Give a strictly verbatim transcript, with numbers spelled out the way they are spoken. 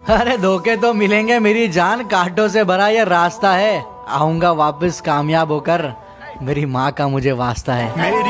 अरे धोखे तो मिलेंगे मेरी जान, कांटों से भरा ये रास्ता है, आऊंगा वापस कामयाब होकर, मेरी माँ का मुझे वास्ता है। मेरी